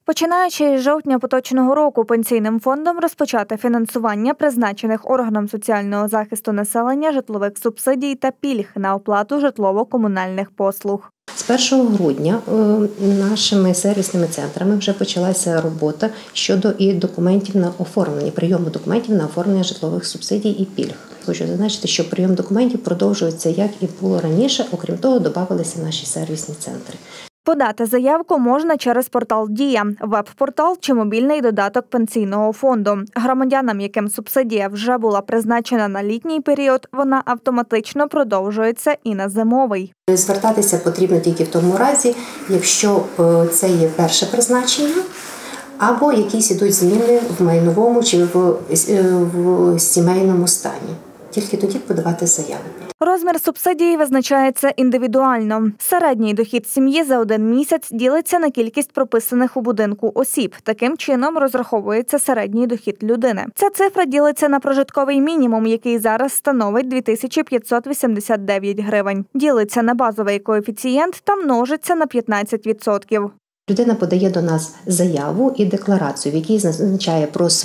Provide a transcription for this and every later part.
Починаючи з жовтня поточного року, Пенсійним фондом розпочати фінансування призначених органом соціального захисту населення житлових субсидій та пільг на оплату житлово-комунальних послуг. З 1 грудня нашими сервісними центрами вже почалася робота щодо і документів на оформлення, прийому документів на оформлення житлових субсидій і пільг. Хочу зазначити, що прийом документів продовжується, як і було раніше, окрім того, додавалися наші сервісні центри. Подати заявку можна через портал «Дія», веб-портал чи мобільний додаток Пенсійного фонду. Громадянам, яким субсидія вже була призначена на літній період, вона автоматично продовжується і на зимовий. Звертатися потрібно тільки в тому разі, якщо це є перше призначення, або якісь ідуть зміни в майновому чи в сімейному стані. Тільки тоді подавати заяву. Розмір субсидії визначається індивідуально. Середній дохід сім'ї за один місяць ділиться на кількість прописаних у будинку осіб. Таким чином розраховується середній дохід людини. Ця цифра ділиться на прожитковий мінімум, який зараз становить 2589 гривень. Ділиться на базовий коефіцієнт та множиться на 15%. Людина подає до нас заяву і декларацію, в якій зазначає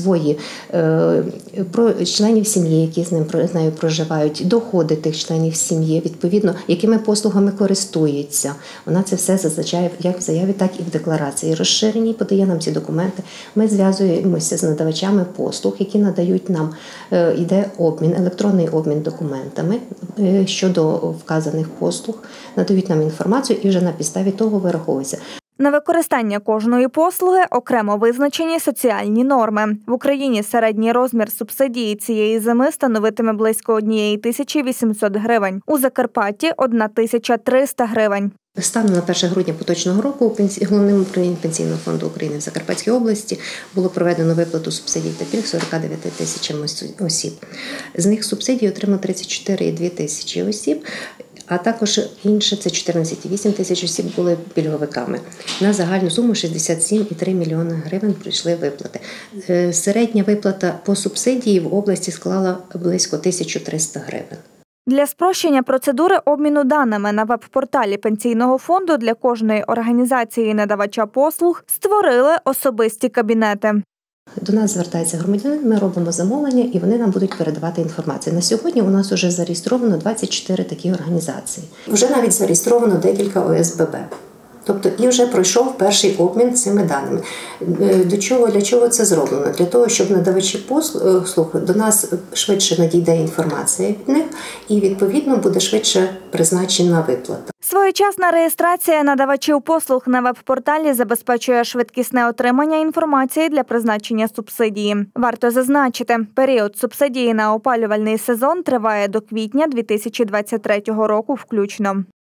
про членів сім'ї, які з нею проживають, доходи тих членів сім'ї, відповідно, якими послугами користується. Вона це все зазначає як в заяві, так і в декларації. Розширеній подає нам ці документи. Ми зв'язуємося з надавачами послуг, які надають нам, йде обмін, електронний обмін документами щодо вказаних послуг, надають нам інформацію і вже на підставі того вираховується. На використання кожної послуги окремо визначені соціальні норми. В Україні середній розмір субсидії цієї зими становитиме близько 1800 гривень. У Закарпатті – 1300 гривень. Станом на 1 грудня поточного року Головним управлінням Пенсійного фонду України в Закарпатській області було проведено виплату субсидій та пільг 49 тисячам осіб. З них субсидії отримало 34,2 тисячі осіб, а також інше – це 14,8 тисяч осіб були пільговиками. На загальну суму 67,3 мільйони гривень прийшли виплати. Середня виплата по субсидії в області склала близько 1300 гривень. Для спрощення процедури обміну даними на веб-порталі Пенсійного фонду для кожної організації надавача послуг створили особисті кабінети. До нас звертається громадянин, ми робимо замовлення і вони нам будуть передавати інформацію. На сьогодні у нас вже зареєстровано 24 такі організації. Вже навіть зареєстровано декілька ОСББ. Тобто і вже пройшов перший обмін цими даними. Для чого це зроблено? Для того, щоб надавачі послуг до нас швидше надійде інформація від них і, відповідно, буде швидше призначена виплата. Своєчасна реєстрація надавачів послуг на веб-порталі забезпечує швидкісне отримання інформації для призначення субсидії. Варто зазначити, період субсидії на опалювальний сезон триває до квітня 2023 року включно.